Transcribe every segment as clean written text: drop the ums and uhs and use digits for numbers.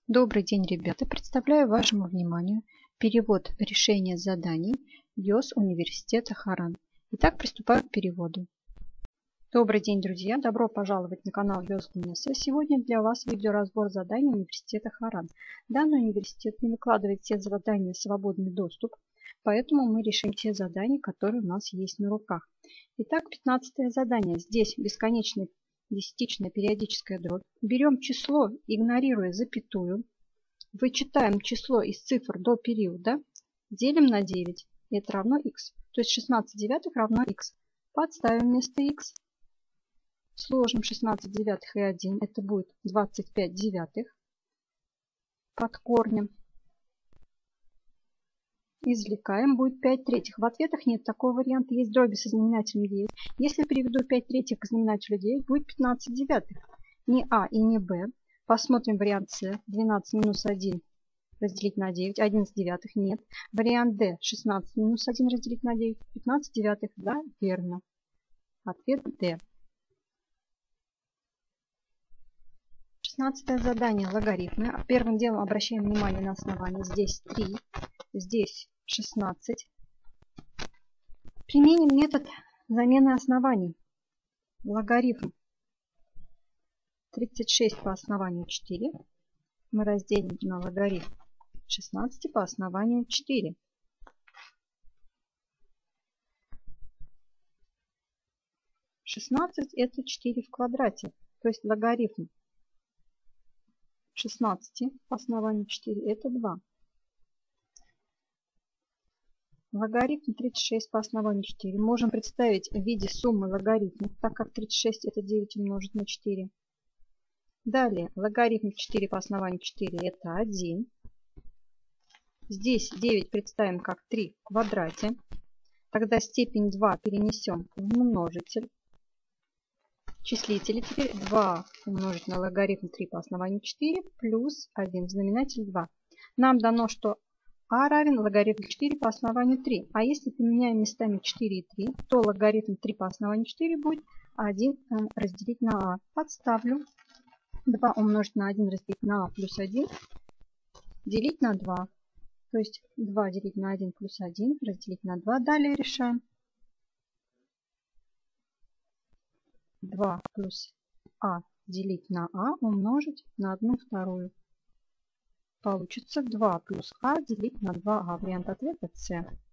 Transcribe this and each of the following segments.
Добрый день, ребята! Представляю вашему вниманию перевод решения заданий ВИОС Университета Харан. Итак, приступаю к переводу. Добрый день, друзья! Добро пожаловать на канал ВИОС УНИС. Сегодня для вас видеоразбор заданий Университета Харан. Данный университет не выкладывает все задания в свободный доступ, поэтому мы решим те задания, которые у нас есть на руках. Итак, 15 задание. Здесь бесконечный десятичная периодическая дробь. Берем число, игнорируя запятую. Вычитаем число из цифр до периода. Делим на 9. И это равно х. То есть 16 девятых равно х. Подставим вместо х. Сложим 16 девятых и 1. Это будет 25 девятых. Под корнем. Извлекаем, будет 5 третьих. В ответах нет такого варианта. Есть дроби со знаменателем 9. Если приведу 5 третьих к знаменателю 9, будет 15 девятых. Не А и не Б. Посмотрим вариант С. 12 минус 1 разделить на 9. 11 девятых нет. Вариант Д. 16 минус 1 разделить на 9. 15 девятых. Да, верно. Ответ Д. 16 задание. Логарифмы. Первым делом обращаем внимание на основание. Здесь 3. Здесь 16. Применим метод замены оснований. Логарифм 36 по основанию 4 мы разделим на логарифм 16 по основанию 4. Шестнадцать это 4 в квадрате, то есть логарифм 16 по основанию 4 это 2. Логарифм 36 по основанию 4 можем представить в виде суммы логарифмов, так как 36 это 9 умножить на 4. Далее, логарифм 4 по основанию 4 это 1. Здесь 9 представим как 3 в квадрате. Тогда степень 2 перенесем в множитель. Числители теперь 2 умножить на логарифм 3 по основанию 4 плюс 1 знаменатель 2. Нам дано, что А равен логарифм 4 по основанию 3. А если поменяем местами 4 и 3, то логарифм 3 по основанию 4 будет 1 разделить на А. Подставлю. 2 умножить на 1 разделить на А плюс 1 делить на 2. То есть 2 делить на 1 плюс 1 разделить на 2. Далее решаем. 2 плюс А делить на А умножить на 1 вторую. Получится 2 плюс А делить на 2А. Вариант ответа С.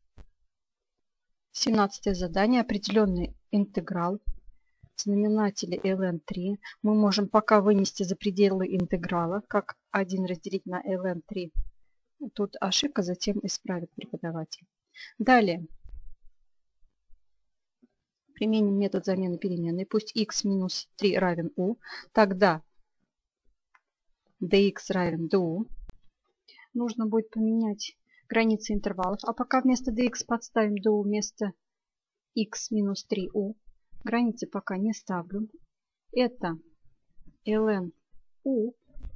17 задание. Определенный интеграл в знаменателе ln3. Мы можем пока вынести за пределы интеграла, как 1 разделить на ln3. Тут ошибка, затем исправит преподаватель. Далее. Применим метод замены переменной. Пусть x минус 3 равен u. Тогда dx равен du. Нужно будет поменять границы интервалов. А пока вместо dx подставим du вместо x минус 3u. Границы пока не ставлю. Это ln u.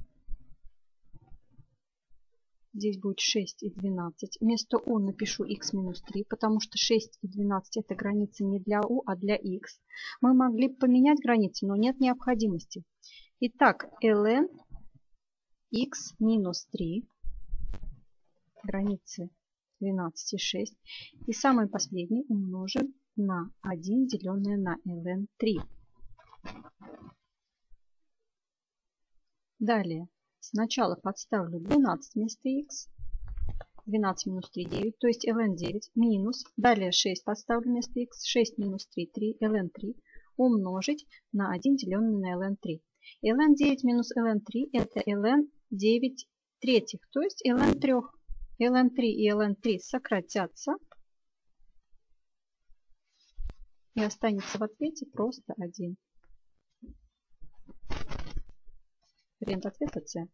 Здесь будет 6 и 12. Вместо u напишу x минус 3, потому что 6 и 12 это границы не для u, а для x. Мы могли бы поменять границы, но нет необходимости. Итак, ln x минус 3. Границы 12 и 6. И самый последний умножим на 1, деленное на ln3. Далее. Сначала подставлю 12 вместо x. 12 минус 3, 9. То есть ln 9 минус. Далее 6 подставлю вместо x. 6 минус 3, 3. ln 3 умножить на 1, деленное на ln 3. ln 9 минус ln 3 это ln 9 третьих. То есть ln 3. ln 3 и ln 3 сократятся. И останется в ответе просто 1. Вариант ответа С.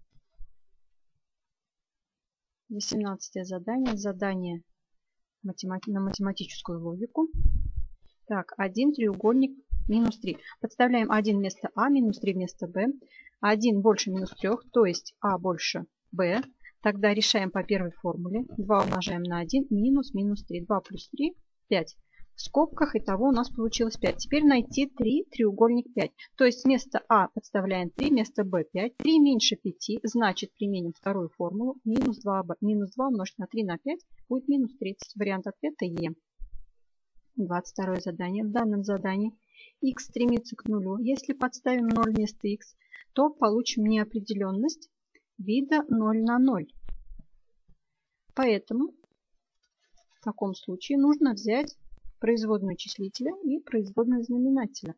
18 задание. Задание на математическую логику. Так, 1 треугольник минус 3. Подставляем 1 вместо А, минус 3 вместо Б. 1 больше минус 3, то есть А больше Б. Тогда решаем по первой формуле. 2 умножаем на 1, минус 3. 2 плюс 3, 5. в скобках. Итого у нас получилось 5. Теперь найти 3, треугольник 5. То есть вместо А подставляем 3, вместо Б 5. 3 меньше 5, значит применим вторую формулу. Минус 2 умножить на 3 на 5 будет минус 30. Вариант ответа Е. 22 задание. В данном задании х стремится к нулю. Если подставим 0 вместо х, то получим неопределенность вида 0 на 0. Поэтому в таком случае нужно взять производную числителя и производную знаменателя.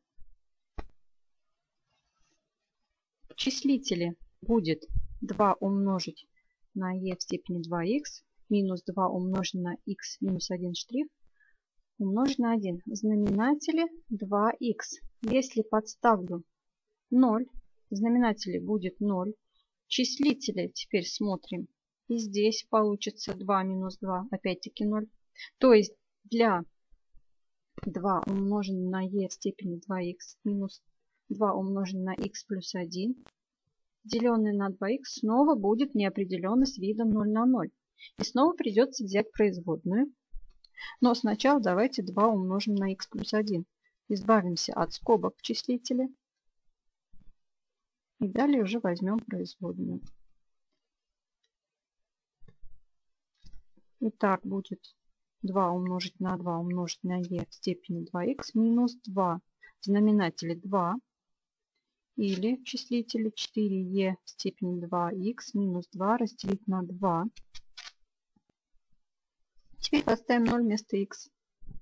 В числителе будет 2 умножить на e в степени 2х минус 2 умножить на х минус 1 штрих умножить на 1. В знаменателе 2х. Если подставлю 0, в знаменателе будет 0. Числители теперь смотрим. И здесь получится 2 минус 2, опять-таки 0. То есть для 2 умноженное на e в степени 2х минус 2 умноженное на х плюс 1, деленное на 2х, снова будет неопределенность вида 0 на 0. И снова придется взять производную. Но сначала давайте 2 умножим на х плюс 1. Избавимся от скобок в числителе. И далее уже возьмем производную. Итак, будет 2 умножить на 2 умножить на e в степени 2х минус 2 в знаменателе 2 или в числителе 4e в степени 2х минус 2 разделить на 2. Теперь поставим 0 вместо х.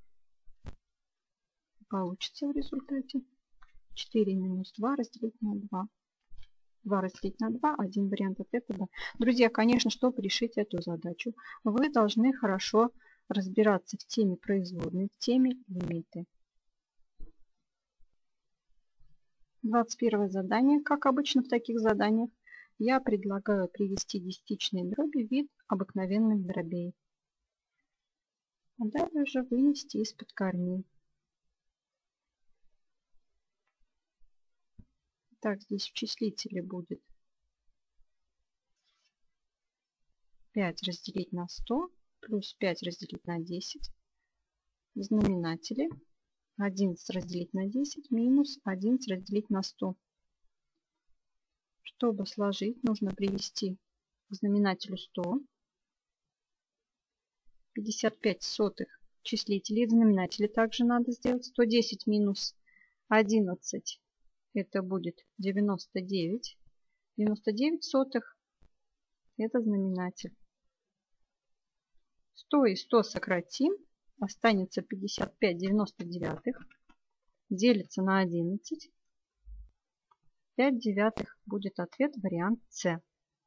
Получится в результате 4 минус 2 разделить на 2. 2 разделить на 2, один вариант ответа да. Друзья, конечно, чтобы решить эту задачу, вы должны хорошо разбираться в теме производной, в теме лимиты. 21 задание. Как обычно в таких заданиях, я предлагаю привести десятичные дроби в вид обыкновенных дробей. А далее уже вынести из-под корней. Так, здесь в числителе будет 5 разделить на 100 плюс 5 разделить на 10. В знаменателе 11 разделить на 10 минус 11 разделить на 100. Чтобы сложить, нужно привести к знаменателю 100. 55 сотых числителей. В знаменателе также надо сделать 110 минус 11. Это будет 99. 99 сотых. Это знаменатель. 100 и 100 сократим. Останется 55 99. Делится на 11. 5 девятых будет ответ, вариант С.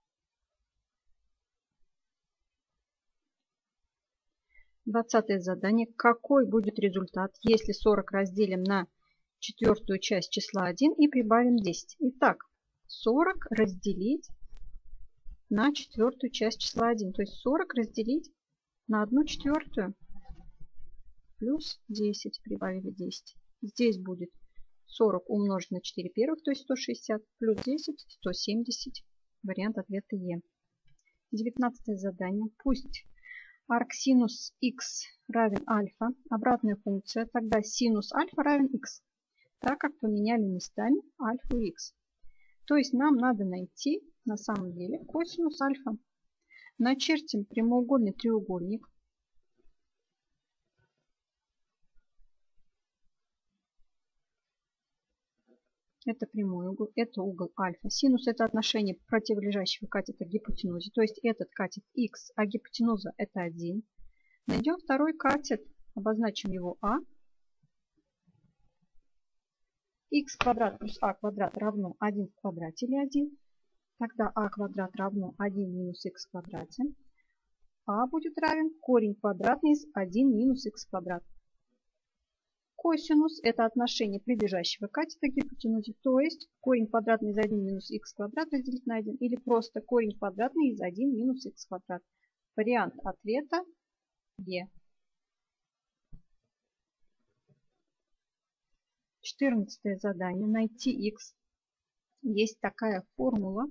20 задание. Какой будет результат, если 40 разделим на четвертую часть числа 1 и прибавим 10? Итак, 40 разделить на четвертую часть числа 1. То есть 40 разделить на 1/4 плюс 10. Прибавили 10. Здесь будет 40 умножить на 4 первых, то есть 160, плюс 10, 170. Вариант ответа Е. 19 задание. Пусть арксинус х равен альфа, обратная функция, тогда синус альфа равен х, так как поменяли местами альфа и х. То есть нам надо найти на самом деле косинус альфа. Начертим прямоугольный треугольник. Это прямой угол, это угол альфа. Синус это отношение противолежащего катета к гипотенузе. То есть этот катет х, а гипотенуза это 1. Найдем второй катет, обозначим его а. Х квадрат плюс а квадрат равно 1 в квадрате или 1. Тогда а квадрат равно 1 минус х в квадрате. А будет равен корень квадратный из 1 минус х квадрат. Косинус это отношение прилежащего катета к гипотенузе, то есть корень квадратный из 1 минус х квадрат разделить на 1 или просто корень квадратный из 1 минус х квадрат. Вариант ответа Е. 14 задание. Найти х. Есть такая формула.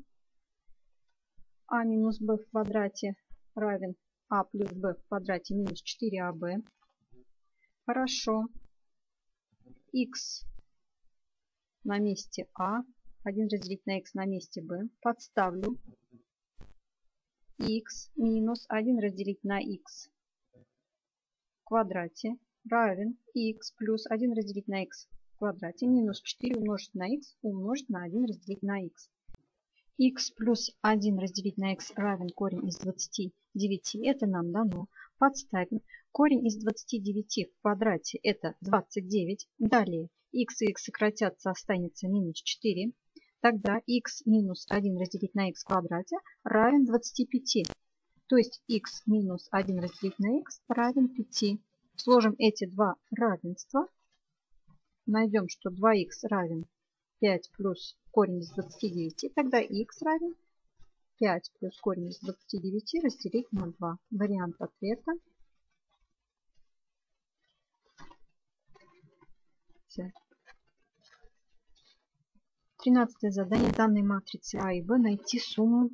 А минус b в квадрате равен а плюс b в квадрате минус 4аб. Хорошо. Х на месте А. 1 разделить на х на месте b. Подставлю. Х минус 1 разделить на х в квадрате равен х плюс 1 разделить на х в квадрате минус 4 умножить на х умножить на 1 разделить на х. Х плюс 1 разделить на х равен корень из 29. Это нам дано. Подставим. Корень из 29 в квадрате это 29. Далее х и х сократятся, останется минус 4. Тогда х минус 1 разделить на х в квадрате равен 25. То есть х минус 1 разделить на х равен 5. Сложим эти два равенства. Найдем, что 2х равен 5 плюс корень из 29. Тогда х равен 5 плюс корень из 29 разделить на 2. Вариант ответа. 13 задание данной матрицы А и Б найти сумму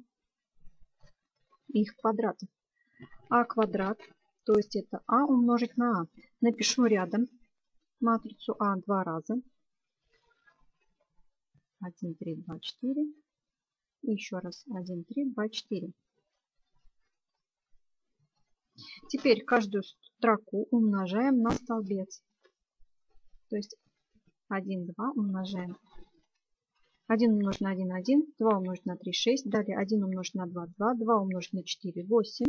их квадратов. А квадрат, то есть это А умножить на А. Напишу рядом матрицу А два раза. 1, 3, 2, 4. И еще раз 1, 3, 2, 4. Теперь каждую строку умножаем на столбец. То есть 1, 2 умножаем. 1 умножить на 1, 1. 2 умножить на 3, 6. Далее 1 умножить на 2, 2. 2 умножить на 4, 8.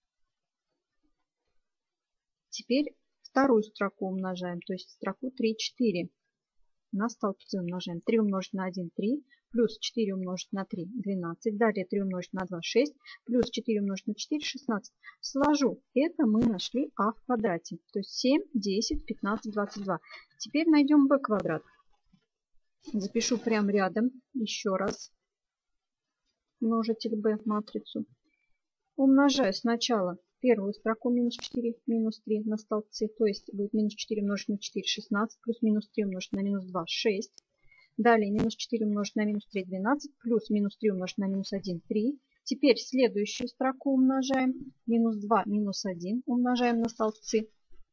Теперь вторую строку умножаем. То есть строку 3, 4. На столбцы умножаем. 3 умножить на 1, 3. Плюс 4 умножить на 3, 12. Далее 3 умножить на 2, 6. Плюс 4 умножить на 4, 16. Сложу. Это мы нашли А в квадрате. То есть 7, 10, 15, 22. Теперь найдем b квадрат. Запишу прямо рядом еще раз множитель b матрицу. Умножаю сначала первую строку минус 4, минус 3 на столбце. То есть будет минус 4 умножить на 4, 16. Плюс минус 3 умножить на минус 2, 6. Далее минус 4 умножить на минус 3, 12. Плюс минус 3 умножить на минус 1, 3. Теперь следующую строку умножаем. Минус 2, минус 1 умножаем на столбцы.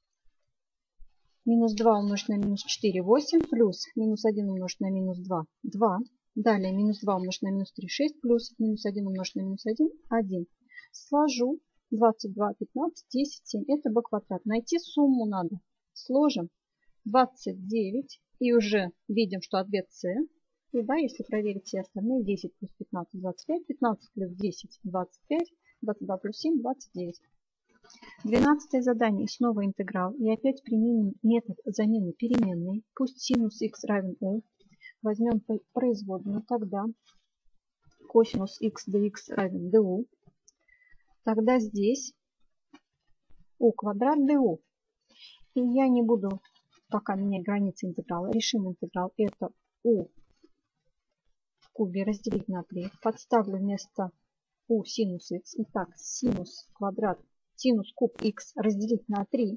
Минус 2 умножить на минус 4, 8. Плюс минус 1 умножить на минус 2, 2. Далее минус 2 умножить на минус 3, 6. Плюс минус 1 умножить на минус 1, 1. Сложу. 22, 15, 10, 7. Это b квадрат. Найти сумму надо. Сложим 29. И уже видим, что ответ С. И да, если проверить все остальные, 10 плюс 15, 25. 15 плюс 10, 25. 22 плюс 7, 29. 12 задание. Снова интеграл. И опять применим метод замены переменной. Пусть синус х равен u. Возьмем производную. Тогда косинус х dx равен du. Тогда здесь u квадрат du. И я не буду пока менять границы интеграла. Решим интеграл. Это u в кубе разделить на 3. Подставлю вместо u синус х. Итак, синус квадрат, синус куб х разделить на 3.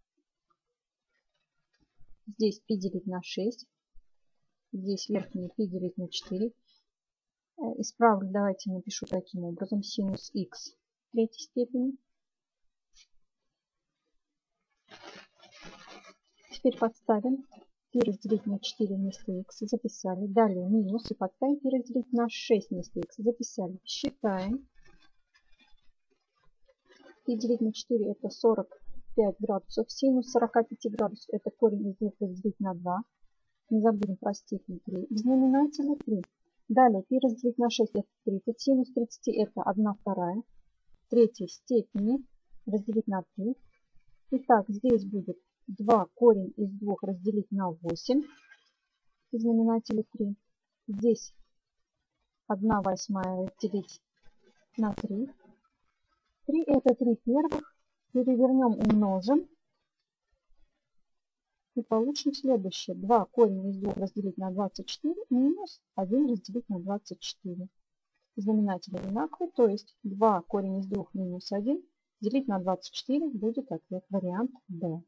Здесь π делить на 6. Здесь верхнее π делить на 4. Исправлю, давайте напишу таким образом. Синус х третьей степени. Теперь подставим π разделить на 4 вместо х. Записали. Далее минус и подставим π разделить на 6 вместо х. Записали. Считаем. π делить на 4 это 45 градусов. Синус 45 градусов это корень из 2 разделить на 2. Не забудем про степень 3. В знаменателе 3. Далее π разделить на 6 это 30. Синус 30 это 1/2 третьей степени разделить на 3. Итак, здесь будет 2 корень из 2 разделить на 8. В знаменателе 3. Здесь 1/8 разделить на 3. 3 это 3 первых. Перевернем, умножим. И получим следующее. 2 корень из 2 разделить на 24 минус 1 разделить на 24. Знаменатель одинаковый, то есть 2 корень из 2 минус 1 делить на 24 будет ответ. Вариант B.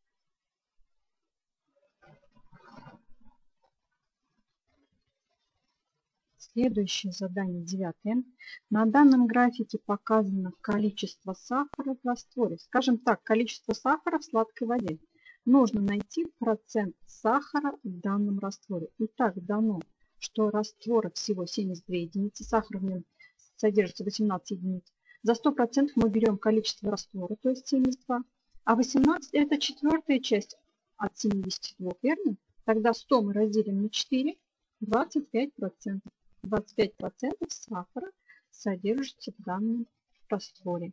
Следующее задание 9. На данном графике показано количество сахара в растворе. Скажем так, количество сахара в сладкой воде. Нужно найти процент сахара в данном растворе. Итак, дано, что раствора всего 72 единицы, сахара в нем содержится 18 единиц. За 100% мы берем количество раствора, то есть 72, а 18 это четвертая часть от 72, верно? Тогда 100 мы разделим на 4, 25%. 25% сахара содержится в данном растворе.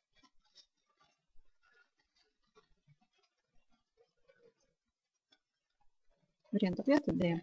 Вариант ответа D.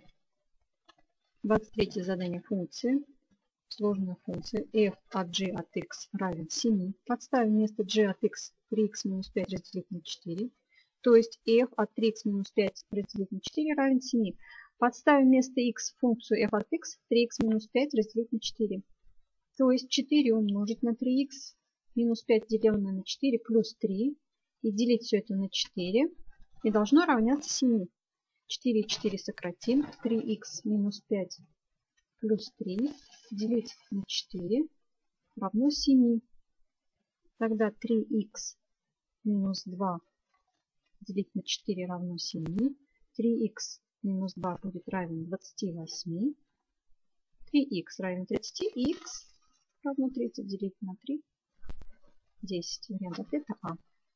23 задание функции. Сложная функция f от g от x равен 7. Подставим вместо g от x 3x минус 5 разделить на 4. То есть f от 3x минус 5 разделить на 4 равен 7. Подставим вместо x функцию f от x 3x минус 5 разделить на 4. То есть 4 умножить на 3x минус 5 деленное на 4 плюс 3. И делить все это на 4. И должно равняться 7. 4 и 4 сократим. 3х минус 5 плюс 3 делить на 4 равно 7. Тогда 3х минус 2 делить на 4 равно 7. 3х минус 2 будет равен 28. 3х равен 30. И х равно 30 делить на 3. 10. Вариант ответа А.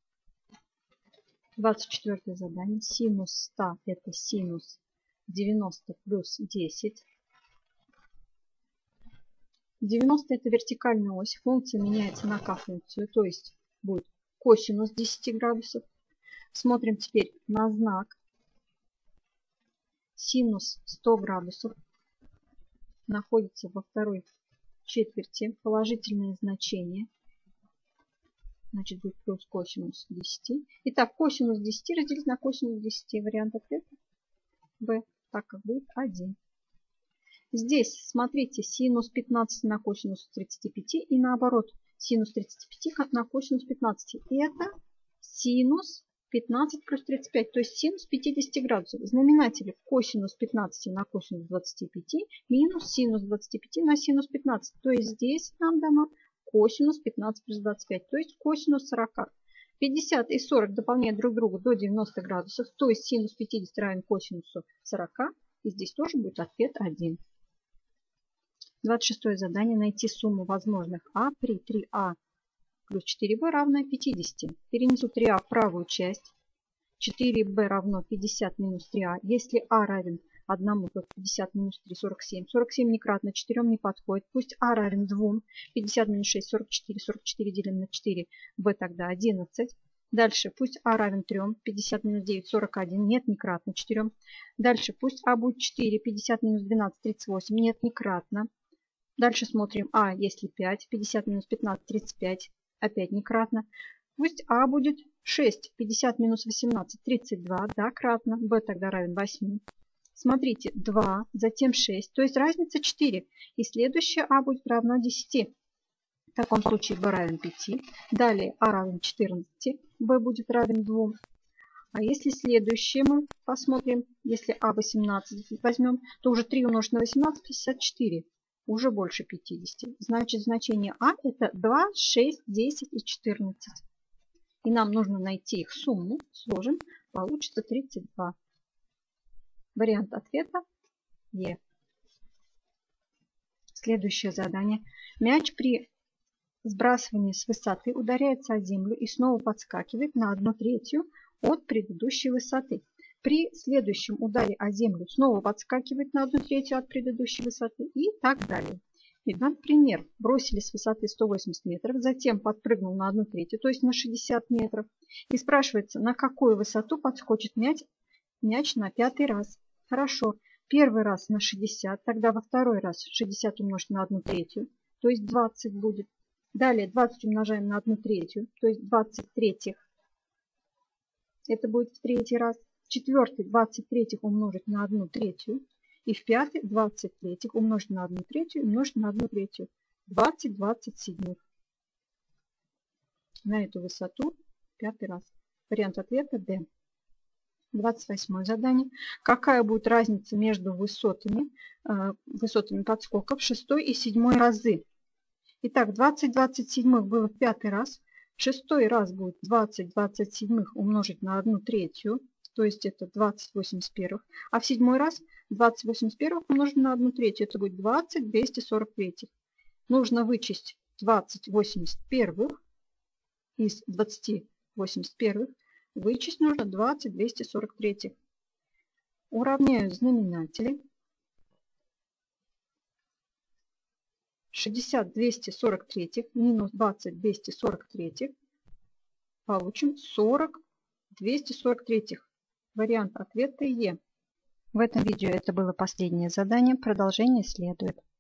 24 задание. Синус 100 это синус 90 плюс 10. 90 это вертикальная ось. Функция меняется на k-функцию. То есть будет косинус 10 градусов. Смотрим теперь на знак. Синус 100 градусов находится во второй четверти. Положительное значение. Значит, будет плюс косинус 10. Итак, косинус 10 разделить на косинус 10. Вариант ответа В, так как будет 1. Здесь, смотрите, синус 15 на косинус 35 и наоборот, синус 35 на косинус 15. Это синус 15 плюс 35, то есть синус 50 градусов. Знаменатели косинус 15 на косинус 25 минус синус 25 на синус 15. То есть здесь нам дано косинус 15 плюс 25, то есть косинус 40. 50 и 40 дополняют друг друга до 90 градусов, то есть синус 50 равен косинусу 40. И здесь тоже будет ответ 1. 26 задание. Найти сумму возможных А при 3А плюс 4Б равно 50. Перенесу 3А в правую часть. 4Б равно 50 минус 3А. Если А равен 1, то 50 минус 3, 47. 47 не кратно 4 не подходит. Пусть А равен 2. 50 минус 6, 44. 44 делим на 4. Б тогда 11. Дальше пусть А равен 3. 50 минус 9, 41. Нет, не кратно 4. Дальше пусть А будет 4. 50 минус 12, 38. Нет, не кратно. Дальше смотрим А, если 5. 50 минус 15, 35. Опять не кратно. Пусть А будет 6. 50 минус 18, 32. Да, кратно. Б тогда равен 8. Смотрите, 2, затем 6. То есть разница 4. И следующее А будет равно 10. В таком случае Б равен 5. Далее А равен 14. Б будет равен 2. А если следующее мы посмотрим, если А 18 возьмем, то уже 3 умножить на 18, 54. Уже больше 50. Значит, значение А это 2, 6, 10 и 14. И нам нужно найти их сумму. Сложим. Получится 32. Вариант ответа Е. Следующее задание. Мяч при сбрасывании с высоты ударяется о землю и снова подскакивает на 1/3 от предыдущей высоты. При следующем ударе о землю снова подскакивает на 1/3 от предыдущей высоты и так далее. И, например, бросили с высоты 180 метров, затем подпрыгнул на 1/3, то есть на 60 метров. И спрашивается, на какую высоту подскочит мяч на 5-й раз. Хорошо, первый раз на 60, тогда во второй раз 60 умножить на 1/3, то есть 20 будет. Далее 20 умножаем на 1/3, то есть 20/3. Это будет в третий раз. Четвертый 20/3 умножить на 1/3. И в пятый 20/3 умножить на 1/3 умножить на 1/3. 20/27. На эту высоту 5-й раз. Вариант ответа D. 28 задание. Какая будет разница между высотами подскоков 6 и 7 разы? Итак, 20/27 было в 5-й раз. 6-й раз будет 20/27 умножить на 1/3. то есть это 20/81. А в седьмой раз 20/81 умножить на 1/3, это будет 20/243. Нужно вычесть 20/81 из 20/81. Вычесть нужно 20/243. Уравняю знаменатели. 60/243 минус 20/243. Получим 40/243. Вариант ответа Е. В этом видео это было последнее задание. Продолжение следует.